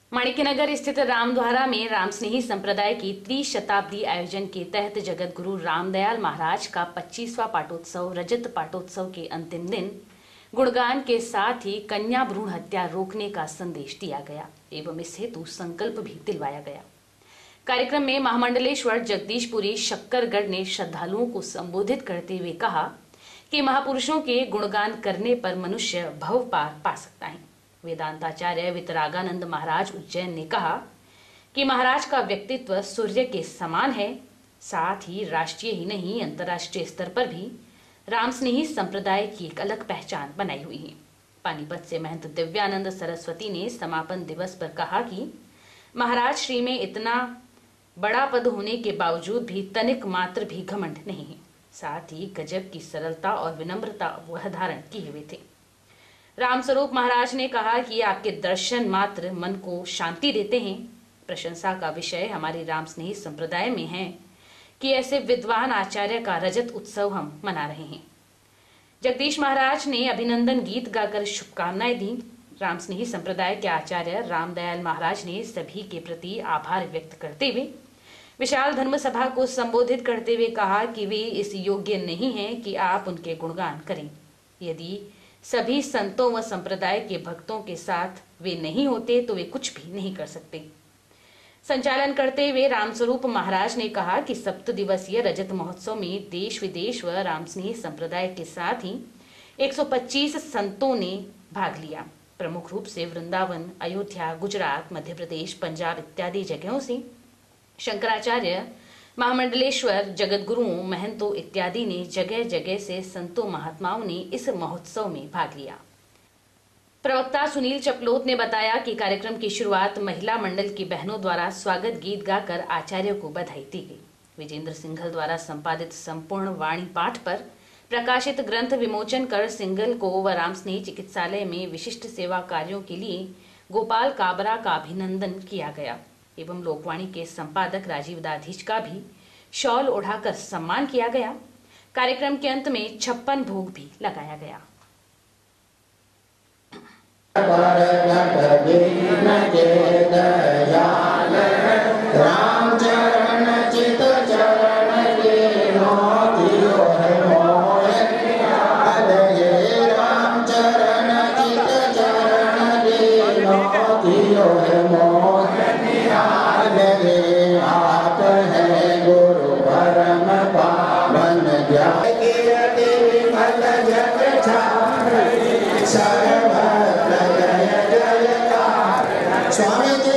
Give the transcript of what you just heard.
माणिक्यनगर स्थित रामद्वारा में रामस्नेही संप्रदाय की त्रिशताब्दी आयोजन के तहत जगत गुरु रामदयाल महाराज का 25वां पाटोत्सव रजत पाटोत्सव के अंतिम दिन गुणगान के साथ ही कन्या भ्रूण हत्या रोकने का संदेश दिया गया एवं इस हेतु संकल्प भी दिलवाया गया। कार्यक्रम में महामंडलेश्वर जगदीशपुरी शक्करगढ़ ने श्रद्धालुओं को संबोधित करते हुए कहा कि महापुरुषों के गुणगान करने पर मनुष्य भव पार पा सकता है। वेदांताचार्य वितरागानंद महाराज उज्जैन ने कहा कि महाराज का व्यक्तित्व सूर्य के समान है, साथ ही राष्ट्रीय ही नहीं अंतर्राष्ट्रीय स्तर पर भी रामस्नेही संप्रदाय की एक अलग पहचान बनाई हुई है। पानीपत से महंत दिव्यानंद सरस्वती ने समापन दिवस पर कहा कि महाराज श्री में इतना बड़ा पद होने के बावजूद भी तनिक मात्र भी घमंड नहीं है, साथ ही गजब की सरलता और विनम्रता वह धारण किए हुए थे। रामस्वरूप महाराज ने कहा कि आपके दर्शन मात्र मन को शांति देते हैं। प्रशंसा का विषय हमारी रामस्नेही संप्रदाय में है कि ऐसे विद्वान आचार्य का रजत उत्सव हम मना रहे हैं। जगदीश महाराज ने अभिनंदन गीत गाकर शुभकामनाएं दी। रामस्नेही संप्रदाय के आचार्य रामदयाल महाराज ने सभी के प्रति आभार व्यक्त करते हुए विशाल धर्म सभा को संबोधित करते हुए कहा कि वे इस योग्य नहीं हैं कि आप उनके गुणगान करें। यदि सभी संतों व संप्रदाय के भक्तों के साथ वे नहीं होते तो वे कुछ भी नहीं कर सकते। संचालन करते हुए रामस्वरूप महाराज ने कहा कि 7 दिवसीय रजत महोत्सव में देश विदेश व रामस्नेही संप्रदाय के साथ ही 125 संतों ने भाग लिया। प्रमुख रूप से वृंदावन, अयोध्या, गुजरात, मध्य प्रदेश, पंजाब इत्यादि जगहों से शंकराचार्य, महामंडलेश्वर, जगत गुरुओं, महंतों इत्यादि ने जगह जगह से संतों महात्माओं ने इस महोत्सव में भाग लिया। प्रवक्ता सुनील चपलोत ने बताया कि कार्यक्रम की शुरुआत महिला मंडल की बहनों द्वारा स्वागत गीत गाकर आचार्य को बधाई दी गई। विजेंद्र सिंघल द्वारा संपादित संपूर्ण वाणी पाठ पर प्रकाशित ग्रंथ विमोचन कर सिंघल को व रामस्नेही चिकित्सालय में विशिष्ट सेवा कार्यों के लिए गोपाल काबरा का अभिनंदन किया गया एवं लोकवाणी के संपादक राजीव दाधीच का भी शॉल ओढ़ाकर सम्मान किया गया। कार्यक्रम के अंत में 56 भोग भी लगाया गया। स्वामी